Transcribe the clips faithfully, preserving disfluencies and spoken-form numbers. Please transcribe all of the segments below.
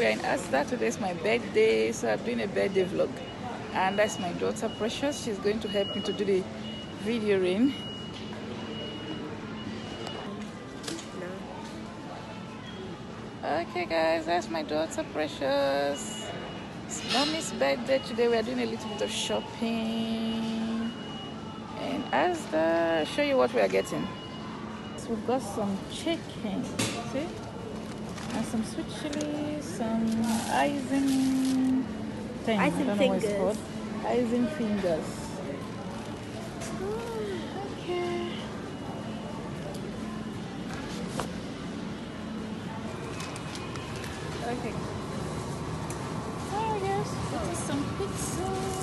we are in Asda. Today is my birthday, so I'm doing a birthday vlog. And that's my daughter Precious. She's going to help me to do the videoing. Okay guys, that's my daughter Precious. It's mommy's birthday today. We are doing a little bit of shopping. And Asda, I'll show you what we are getting. So we've got some chicken, see? And some sweet chili, some icing thing. I don't know fingers. What it's called. Icing fingers. Oh, okay. Okay. Oh yes, this is some pizza.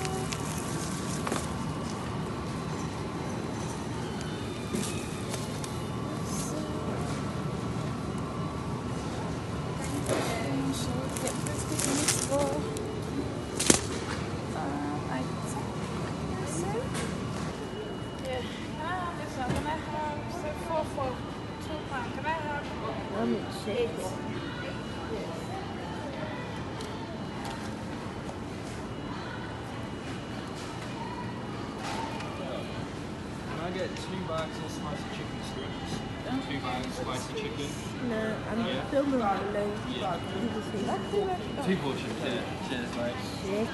I get two bags of spicy chicken strips and two bags of spicy chicken. No, I'm yeah. filming below. Yeah. Two portions, yeah. Cheers, mate. Chicken.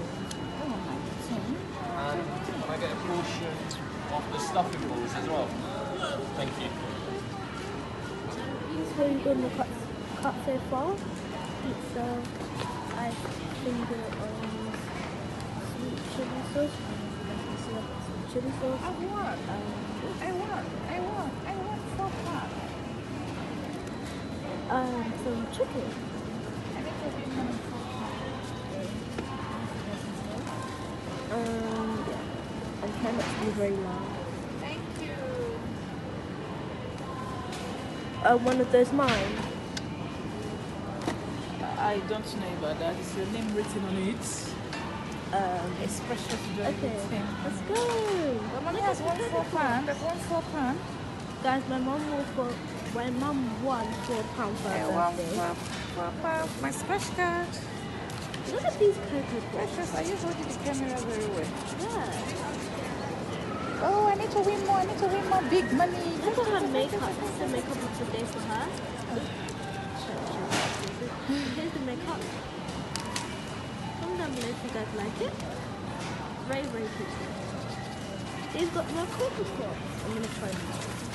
And can I get a portion of the stuffing balls as well? Thank you. So you're going to cut, cut so far? Pizza, ice finger, um, sweet chili sauce. Chili sauce. I want, um, I want, I want, I want four pounds. Um, some chicken. I think we'll be having four pounds. Um, yeah. And try not to be very loud. Thank you. Uh, one of those mine. I don't know about that. Is your name written on it? Um, it's Precious to okay, let's go. Well, mommy has one four pound. There's one four pound. Guys, my mom will for my mom won four pounds for her birthday. Four, four pound. My scratch card. Look at these cocoa Precious, I use holding the camera very well. Yeah. Oh, I need to win more. I need to win more big money. Look at her makeup. This is the makeup of the day for her. Here's the makeup. Comment down below if you guys like it. Very, very pretty. They've got more cocoa pops. I'm going to try them.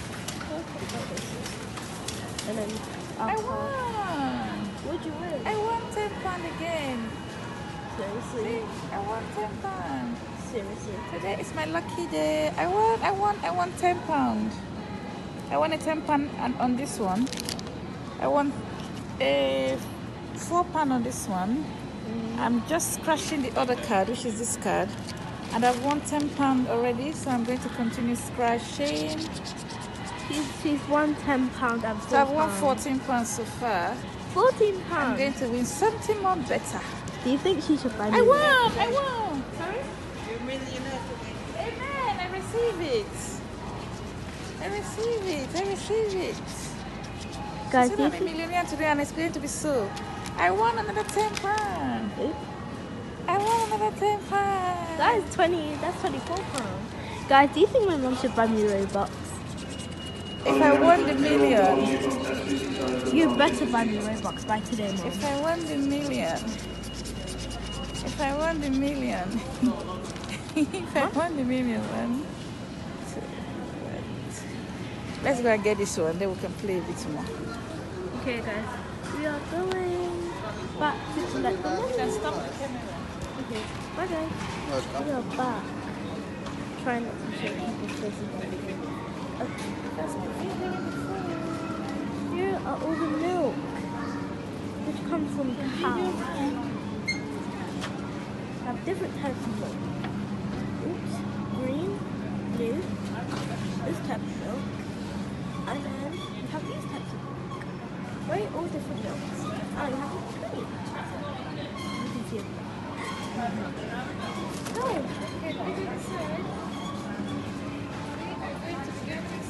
And then I won. What'd you win? I won ten pound again. Seriously? See, I won ten pound. Seriously? Today is my lucky day. I won. I won. I won ten pound. I won a ten pound and on this one. I won a four pound on this one. Mm. I'm just scratching the other card, which is this card, and I've won ten pound already. So I'm going to continue scratching. She's she's won ten pound and four. So I've won fourteen pounds so far. Fourteen pounds. I'm going to win something more better. Do you think she should buy me? I won. I won. Sorry. You're a millionaire today. Amen. I receive it. I receive it. I receive it. Guys, so I'm a millionaire today, and it's going to be so. I won another ten pounds. I won another ten pounds. That is twenty. That's twenty-four pounds. Guys, do you think my mom should buy me Robux? If I won the million, you better buy me Robux by today, mom. If I won the million, if I won the million, if I won the million, one, two, let's go and get this one. Then we can play a bit more. Okay, guys, we are going back to collect the money. Then stop the camera. Okay, bye guys. We are back. Try not to show people's faces. Okay. Here are all the milk, which comes from cows. Have different types of milk. Oops, green, blue, this type of milk, and then we have these types of milk. Very all different milks. And we have green. You can see it. Oh,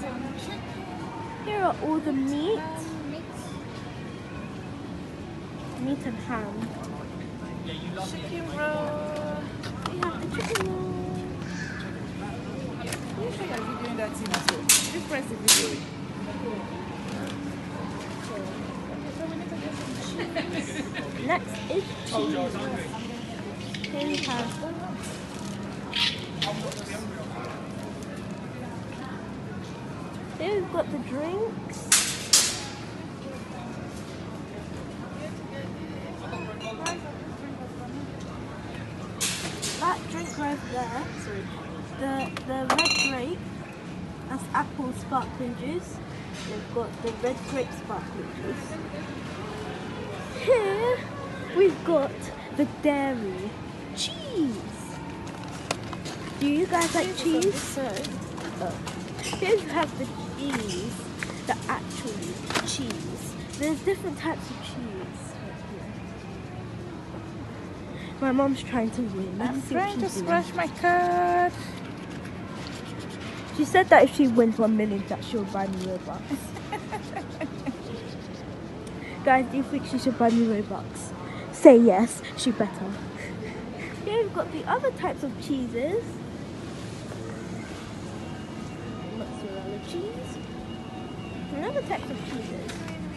here are all the meat. meat and ham. Chicken roll. We have the chicken roll. You sure you're videoing that thing as well? Did you press the video? Next is cheese. Here we have Here we've got the drinks. That drink right there, the the red grape, that's apple sparkling juice. We've got the red grape sparkling juice. Here we've got the dairy cheese. Do you guys like cheese? Oh. Here we have the cheese, the actual cheese. There's different types of cheese. My mom's trying to win. Let's I'm see what trying to she's doing. scratch my card. She said that if she wins one million, that she'll buy me Robux. Guys, do you think she should buy me Robux? Say yes, she better. Here we've got the other types of cheeses. Mozzarella cheese. Another types of cheeses.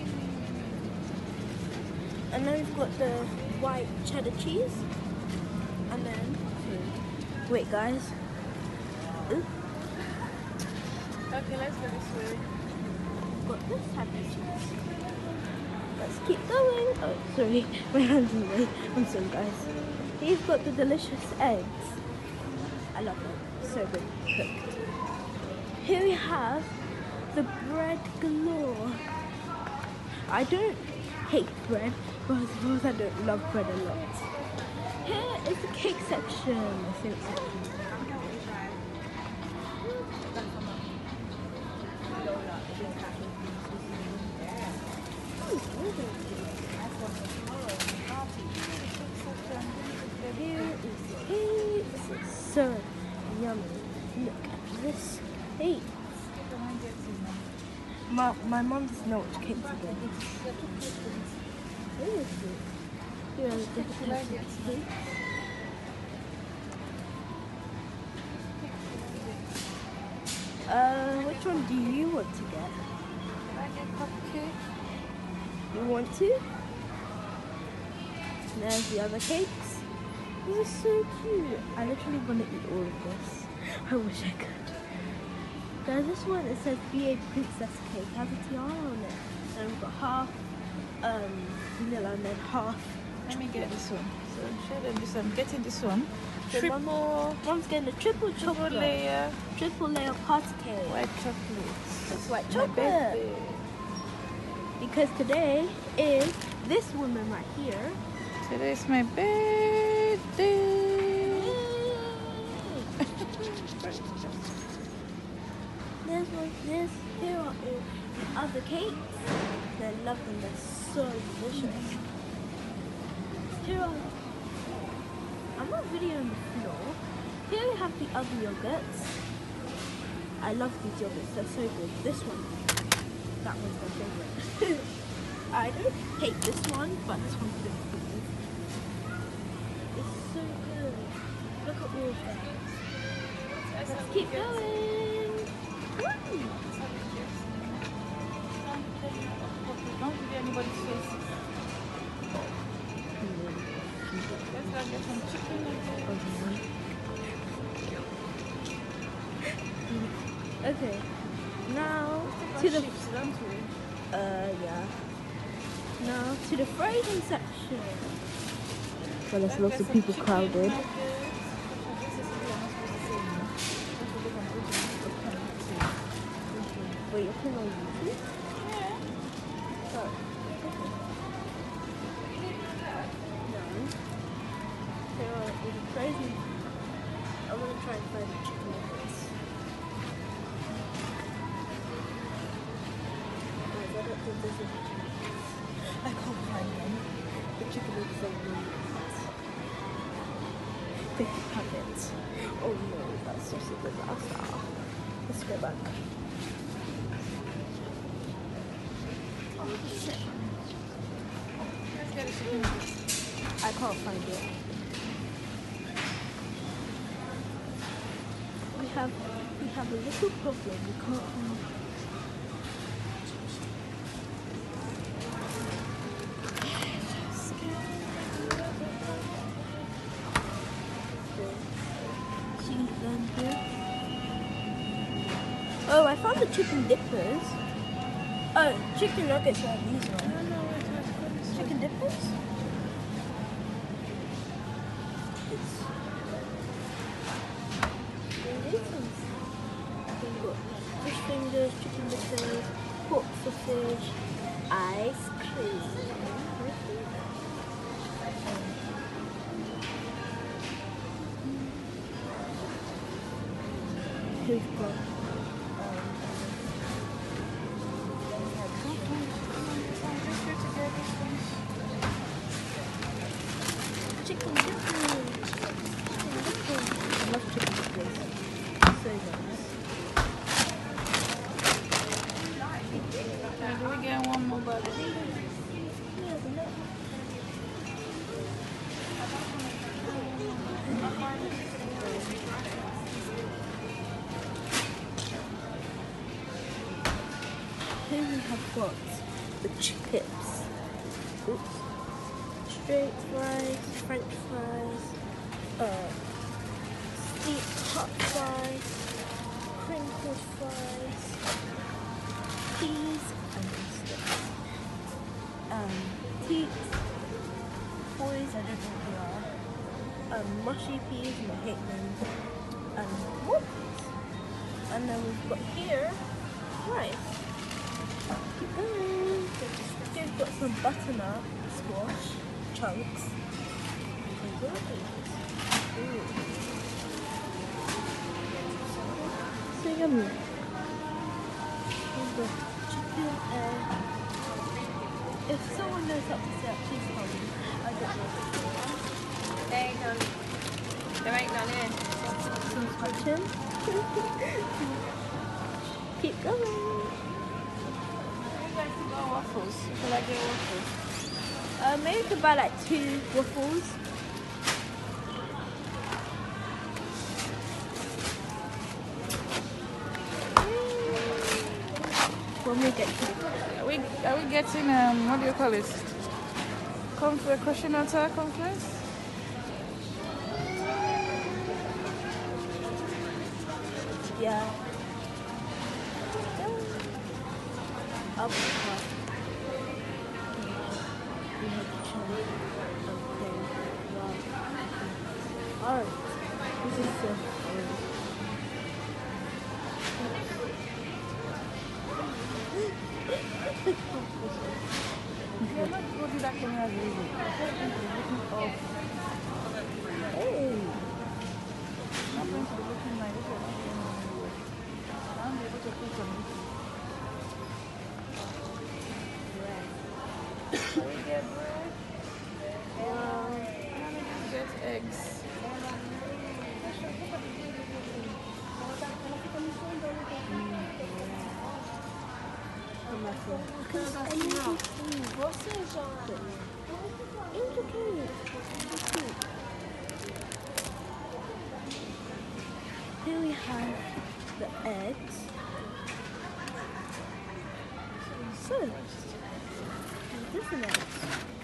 And then we've got the white cheddar cheese. And then, wait guys. Ooh. Okay, let's go this way. Got this type of cheese. Let's keep going. Oh, sorry, my hands in the way. I'm sorry, guys. You've got the delicious eggs. I love them. So good cooked. Here we have the bread galore. I don't hate bread, but I suppose I don't love bread a lot. Here is the cake section. My favorite section. Here is the cake. This is so yummy. Look at this cake. My, my mom doesn't know which cake to get. Here is it. Here are the different types of cakes. Uh, which one do you want to get? Cupcake. You want to? There's the other cakes. These are so cute. I literally want to eat all of this. I wish I could. Guys, this one, it says be a princess cake. It has a tiara on it. And we've got half um, vanilla and then half. Let me get this one. So show them this one. I'm getting this one. So Triple, Mom, Mom's getting a triple triple chocolate. layer Triple layer party cake. white chocolate. That's white My chocolate. birthday. Because today is this woman right here. Today's my birthday. There's one, this, here are all the other cakes. I love them, they're so delicious. Here are, I'm not videoing the floor. Here we have the other yogurts. I love these yogurts, they're so good. This one, that one's my favorite. I don't hate this one, but this one's good. It's so good. Look at all of them. Let's keep going. Woo! Don't give anybody's face. Let's go get some chicken nuggets. Okay, now to the uh yeah. Now to the frozen section. Well, there's lots of people crowded. Wait, you're playing on YouTube? Yeah. Sorry. No. So, uh, with the frozen, I'm gonna try and find the chicken nuggets. Guys, I don't think there's any chicken nuggets. I can't find them. The chicken nuggets are really hot. fifty packets. Oh no, that's just a disaster. Let's go back. Let's get a chicken? I can't find it. We have we have a little problem. We can't find it. See down here. Oh, I found the chicken dippers. Oh, chicken nuggets are these ones. No, no, wait, wait. Chicken dippers? We've got fish fingers, chicken dippers, pork sausage, ice cream. We've got chicken dippers. Chicken dippers. I love chicken dippers. So nice. Now, do we get one more bag? Yeah, the next Here we have got the chips. Oops. Straight fries, French fries, uh, deep hot fries, crinkled fries, peas and sticks. Um, teats, boys, I don't know what they are. Um, mushy peas, and I hate them. And more peas. And then we've got here rice. Keep going. Here we've got some butternut squash chunks. Ooh. So yummy. Here's the chicken egg. If someone knows how to say it, please tell me. I don't know. There you go. There ain't none here. Some chicken. Keep going. You guys to go waffles. Shall I get waffles? Uh, maybe we could buy like two waffles. When we get to Are we, are we getting, um, what do you call it? Come to a question answer conference? yeah. Up the top. We have to change. Okay. Wow. Alright. This is so fun. You're not good with that camera, really. Oh. Hey. I'm not going to be looking like this. I'm able to put some. Can we get bread? Wow. Can we get eggs? Here we have the eggs. So, different eggs.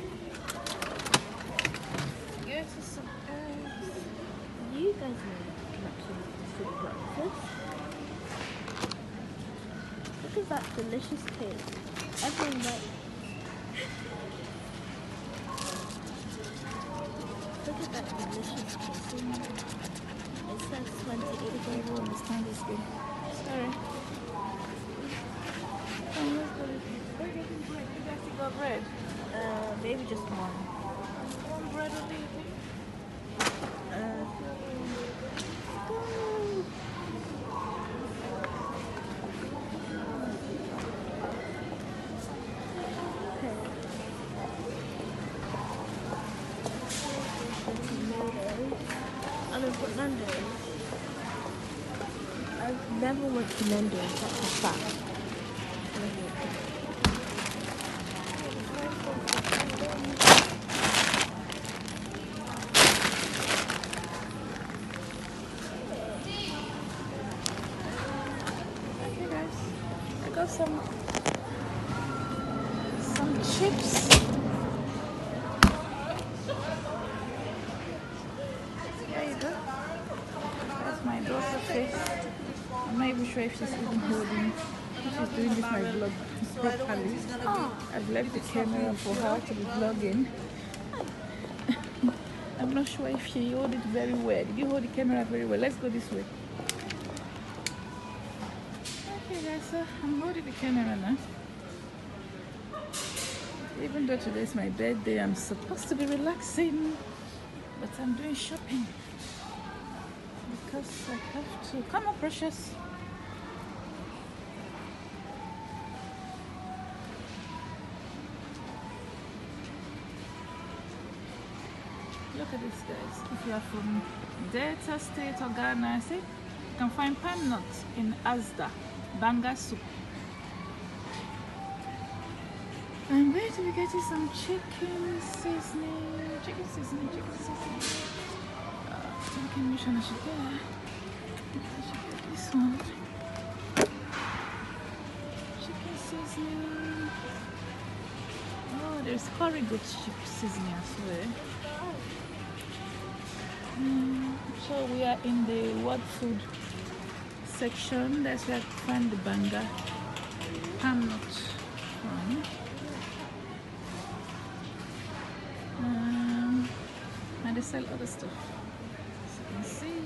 Get us some eggs. You guys know you can actually do breakfast. Look at that delicious taste. Everyone like. Look at that delicious taste. It says twenty-eight. I don't understand this game. Sorry. Oh, let's go. We're getting bread. You guys still got bread? Uh, maybe just one. One bread only. Uh, and I've got Nando's. I've never went to Nando's, that's a fact. some some chips. There you go. That's my daughter's face. I'm not even sure if she's even holding. If she's doing this my vlog properly. I've left the camera for her to be vlogging. I'm not sure if she held it very well. Did you hold the camera very well? Let's go this way. Okay guys, so I'm holding the camera now. Even though today is my birthday, I'm supposed to be relaxing, but I'm doing shopping because I have to. Come on, precious. Look at this, guys. If you are from Delta State or Ghana, see, you can find palm nuts in Asda, banga soup. I'm going to be getting some chicken seasoning, chicken seasoning, chicken seasoning. Uh, thinking which one I should get. I should get this one. Chicken seasoning. Oh, there's curry goat chicken seasoning as well. Mm, so we are in the what food section. That's where I find the banga palm nut from. Um, and they sell other stuff. As you can see.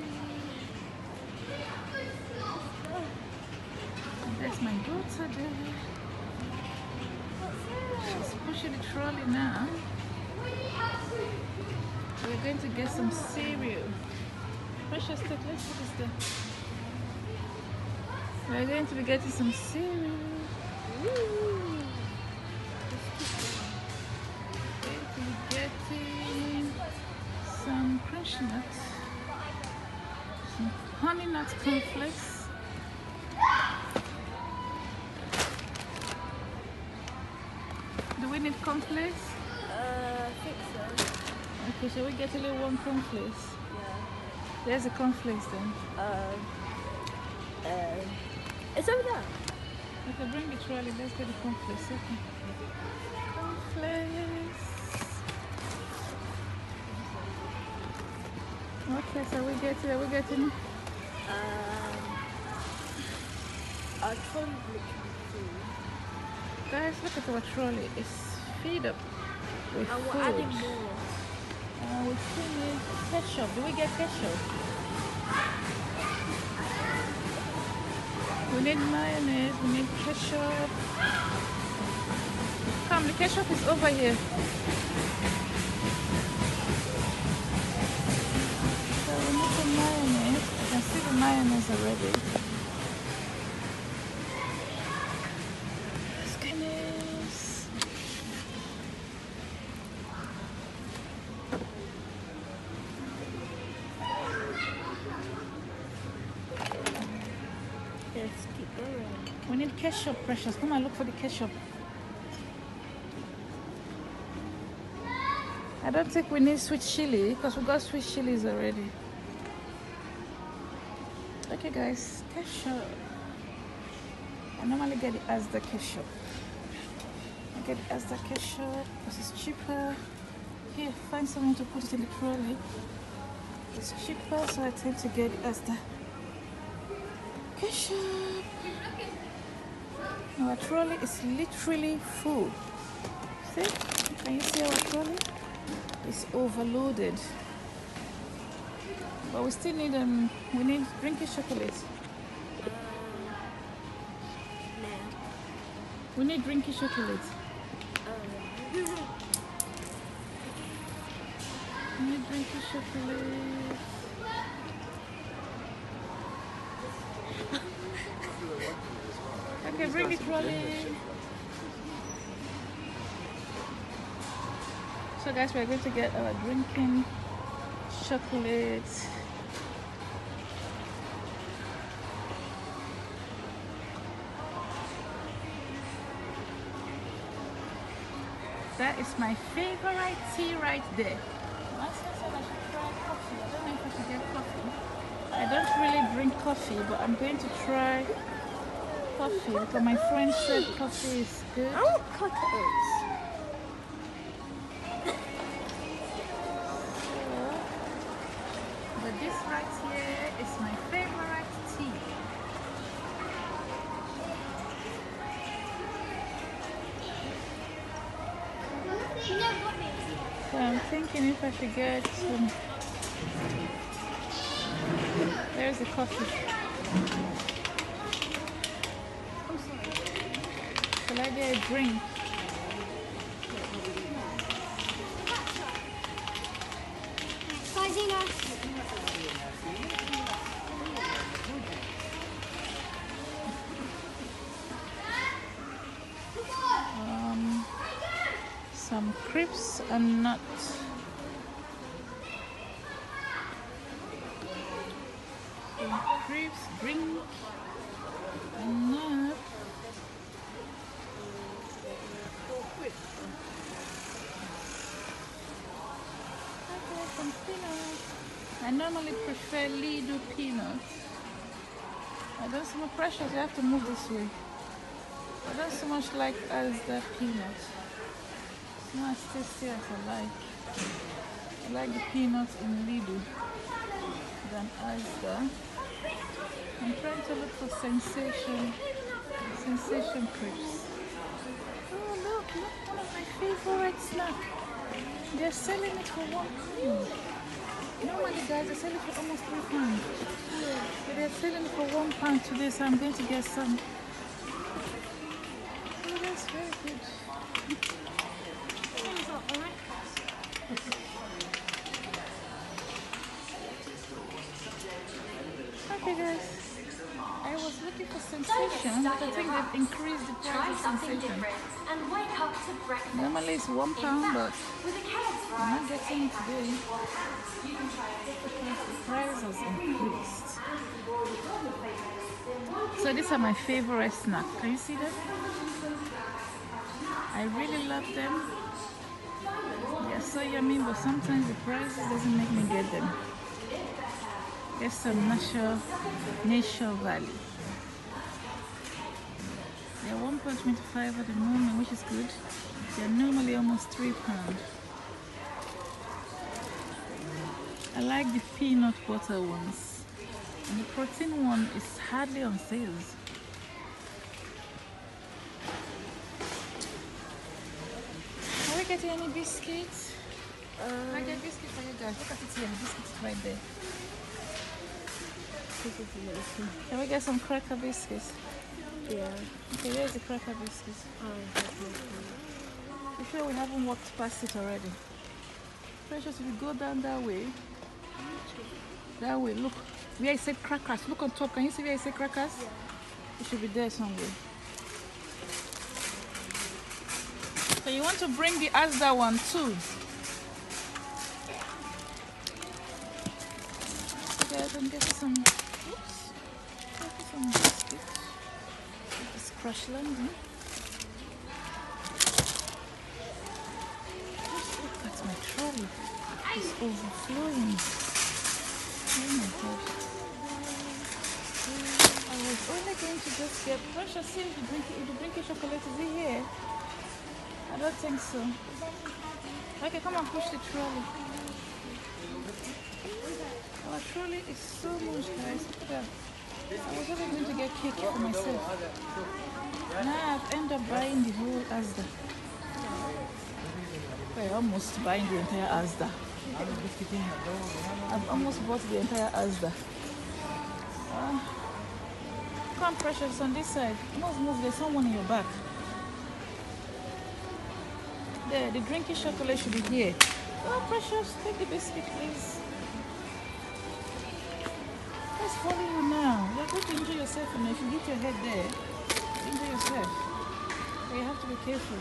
And there's my daughter there. She's pushing the trolley now. We're going to get some cereal. Precious, take, let's put this there. We're going to be getting some cereal. Ooh. We're going to be getting some crunch nuts, some honey nut cornflakes. Do we need cornflakes? Uh, I think so. Okay, shall we get a little one cornflakes? Yeah. There's the cornflakes then. Um, um, it's over there. Okay, bring the trolley. Let's get the cornflakes. Okay. Cornflakes. Okay, so we get are we getting? Um, our trolley literally full. Guys, look at our trolley. It's filled up with And we're food. adding more. Uh, we still need ketchup. Do we get ketchup? We need mayonnaise. We need ketchup. Come, the ketchup is over here. So we need some mayonnaise. I can see the mayonnaise already. Goodness. Let's keep going. We need ketchup, precious. Come and look for the ketchup. I don't think we need sweet chili because we got sweet chilies already. Okay, guys, ketchup. I normally get it as the ketchup. I get it as the ketchup because it's cheaper. Here, find someone to put it in the trolley. It's cheaper, so I tend to get it as the ketchup. Our trolley is literally full. See? Can you see our trolley? It's overloaded. But we still need um we need drinking chocolate. No. We need drinking chocolate. Um, We need drinking chocolate. Okay, bring the trolley. So guys, we're going to get our drinking chocolate. That is my favorite tea right there. My sister said I should try coffee. I don't know if I should get coffee. I don't really drink coffee, but I'm going to try coffee because my friend said coffee is good. I want cutters. But this right here is my favorite tea. So I'm thinking if I should get some. There's the coffee. Shall I get a drink? Um, some crisps and nuts. Some crisps, drink, and nuts. Okay, some peanuts. I normally prefer Lidl peanuts. I don't so much precious. You have to move this way. I don't so much like Asda peanuts. It's not as tasty as I like. I like the peanuts in Lidl than Asda. I'm trying to look for sensation, sensation crisps. Oh look, look, one of my favorite snacks. They're selling it for one pound. Normally guys, they sell it for almost three pounds. But they're selling it for one pound today, so I'm going to get some. Oh, that's very good. Okay guys, I was looking for sensation, but I think they've increased the price of sensation. Normally it's one pound, but I'm not getting it today because the price has increased. So these are my favorite snacks. Can you see them? I really love them. They're so yummy, but sometimes the price doesn't make me get them. There's some natural, natural valley. They're one pound twenty-five at the moment, which is good. They're normally almost three pounds. I like the peanut butter ones. And the protein one is hardly on sales. Are we getting any biscuits? Um, I get biscuits for you guys. Look at it here, the biscuits right there. Can we get some cracker biscuits? Yeah. Okay, where's the cracker biscuits? Oh, You sure we haven't walked past it already? Precious, if you go down that way, that way, look, where I said crackers, look on top, can you see where I said crackers? Yeah. It should be there somewhere. So you want to bring the Asda one too? Okay, I can get some, oops, get some biscuits. This crush landing. Just look at my trolley. It's overflowing. Oh my gosh. I was only going to just get precious. See if you drink it, if you drink a chocolate, is it here? I don't think so. Okay, come on, push the trolley. Our trolley is so much, guys. Look at that. I was only going to get cake for myself. Now I've ended up buying the whole Asda. I almost buying the entire Asda. I've almost bought the entire Asda. Uh, come precious on this side. Move, move. There's someone in your back. There, the drinking chocolate should be here. Oh, precious, take the biscuit, please. Let's follow you now. You're going to injure yourself, and if you hit your head there, injure yourself. But you have to be careful.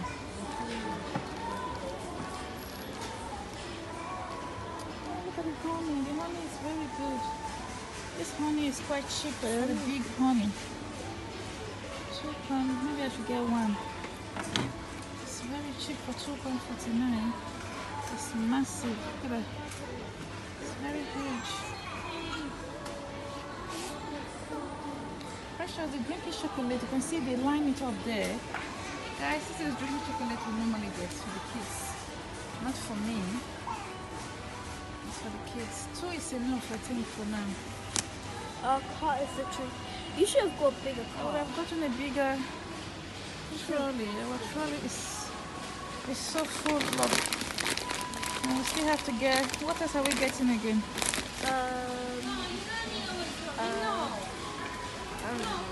Oh, look at the honey. The honey is very good. This honey is quite cheaper. The big honey. Two pounds. Maybe I should get one. It's very cheap for two pounds forty-nine. It's massive. Look at that. It's very huge. precious, the green peach chocolate. You can see they line it up there. Guys, this is green chocolate we normally get for the kids. Not for me. It's for the kids. Two is enough, I think, for now. Our cart is literally. You should have got a bigger Oh, cart. I've gotten a bigger trolley. Our trolley is is so full of. And we still have to get. What else are we getting again? Um. Uh, I don't know.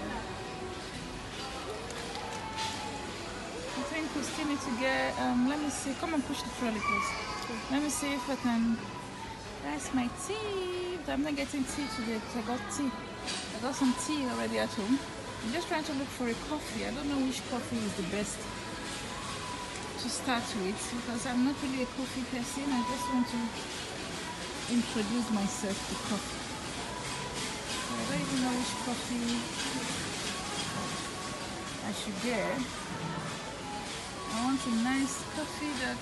I think we still need to get. Um, let me see. Come and push the trolley, please. Let me see if I can. That's my tea. But I'm not getting tea today because I got tea. I got some tea already at home. I'm just trying to look for a coffee. I don't know which coffee is the best to start with because I'm not really a coffee person. I just want to introduce myself to coffee. So I don't even know which coffee I should get. I want a nice coffee that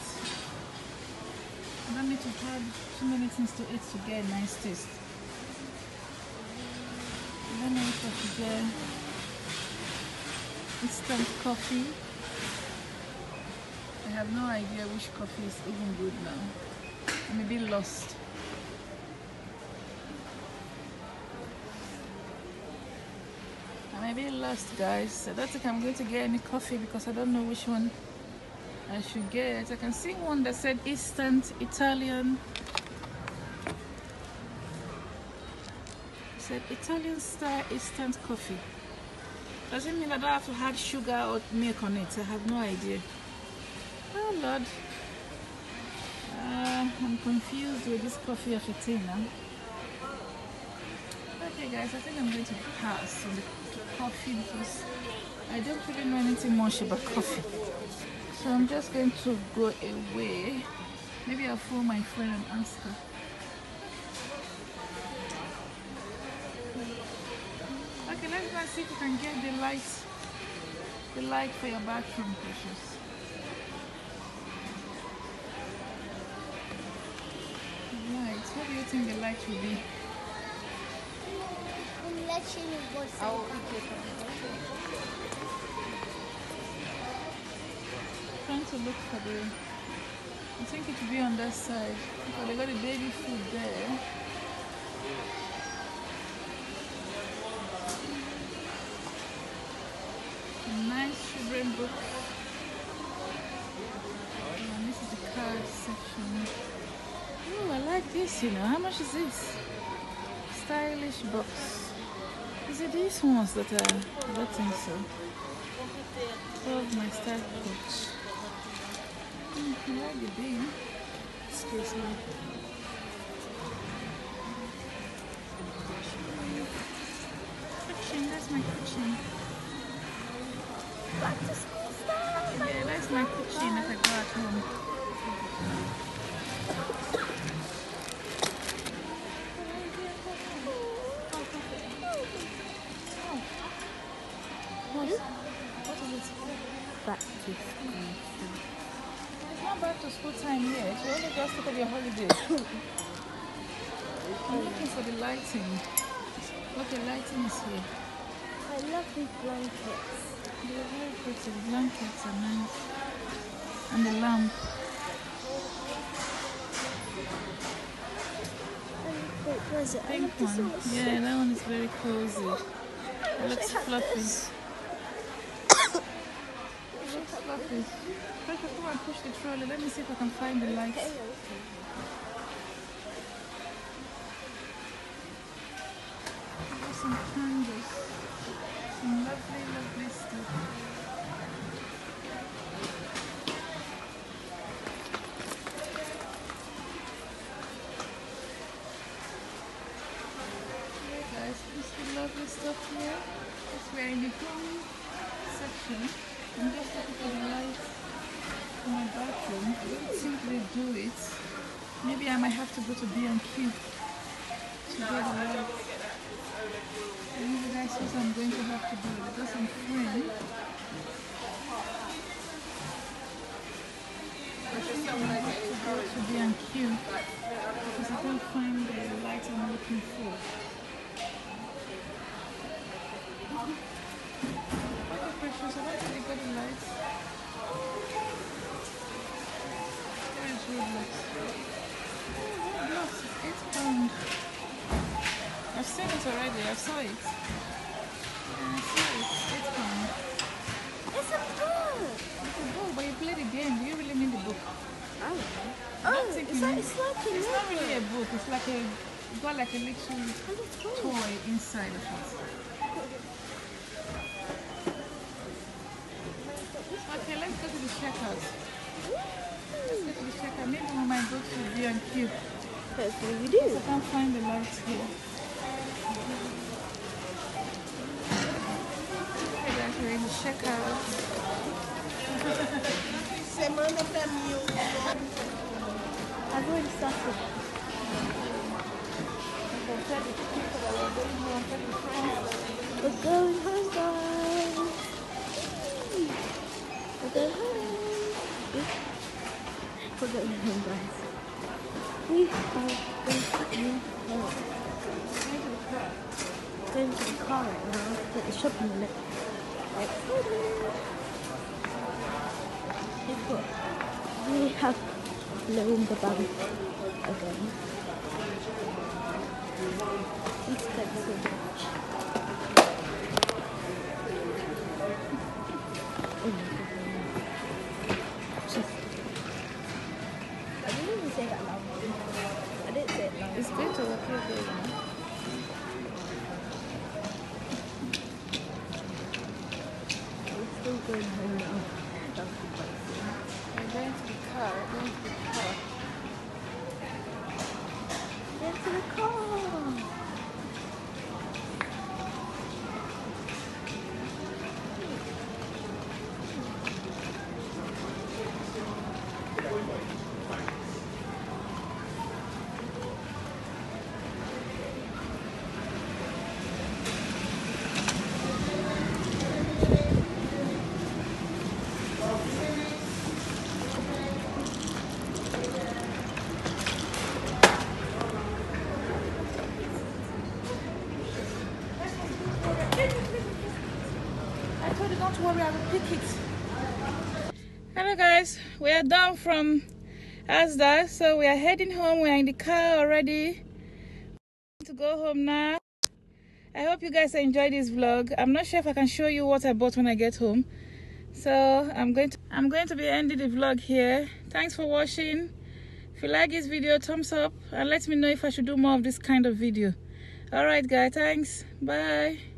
I don't need to add too many things to it to get a nice taste. I don't know if I should get instant coffee. I have no idea which coffee is even good now. I'm a bit lost. I'm a bit lost, guys. I don't think I'm going to get any coffee because I don't know which one I should get. I can see one that said instant Italian. It said Italian style instant coffee. Does it mean I don't have to add sugar or milk on it? I have no idea. Oh Lord. Uh, I'm confused with this coffee of a thing now. Okay guys, I think I'm going to pass on the coffee because I don't really know anything much about coffee. So I'm just going to go away. Maybe I'll phone my friend and ask her. Okay, let's go and see if we can get the light, the light for your bathroom, precious. Right, what do you think the light will be? I'm letting you go. I'll eat it. Trying to look for the. I think it will be on that side. Because they got the baby food there. A nice children book. And this is the card section. Oh, I like this, you know. How much is this? Stylish box. Is it these ones that are? I don't think so. twelve my style books. Mm, I like the bin. Excuse me. Kitchen, that's my kitchen. Back to school stuff. Yeah, that's my kitchen that I go at home. What? What is it? Back to school. It's not back to school time yet. You only just took your holiday. I'm looking for the lighting. Okay, lighting is here. I love these blankets. They're very pretty. The blankets are nice. And the lamp. Wait, where's it? I Pink love this one. one. Yeah, that one is very cozy. I It wish looks I had fluffy. this. It looks fluffy. Precious, come and push the trolley. Let me see if I can find the lights. Okay, okay. There's some candles. Some lovely, lovely stuff. Hey guys, you see lovely stuff here? Yes, we're in the home section. I'm just looking for the lights for my bathroom. I don't think they do it. Maybe I might have to go to B and Q to get the lights. And you guys what I'm going to have to do. I got some friends. I think I'm going to have to go to B and Q because I can't find the light I'm looking for. Okay, precious. I want to look at the lights. There is Roblox. Oh, Roblox is eight pounds. I've seen it already. I saw it. Yeah, I saw it. Eight pounds. It's a book. It's a book, but you play the game. Do you really mean the book? Oh, I don't oh think it's you like, mean- it's like a It's not really a notebook. book. It's like a. It's got like a little Oh, it's cool. toy inside of it. Okay, let's go to the checkout. Let's go to the checkout. Maybe we might go to B and Q. That's what we do. I can't find the lights here. Okay, guys, we're in the checkout. I've already started. Okay, tell the people that we're going home. Tell the friends. We're going home, guys. We're going home. We're going home, guys. We are going home. Going to the car right now. At the shopping minute. We have blown the bum again. It's expensive. Oh my god. Just. I didn't even say that loud. I didn't say it loud. It's going to work here, you know. We're still going home now. That's the place. We're going to the car. We're going to the car. Get to the car. I told you don't worry, I will pick it. Hello guys, we are done from Asda, so we are heading home. We are in the car already to go home now. I hope you guys enjoyed this vlog. I'm not sure if I can show you what I bought when I get home, so I'm going to I'm going to be ending the vlog here. Thanks for watching. If you like this video, thumbs up and let me know if I should do more of this kind of video. All right guys, thanks, bye.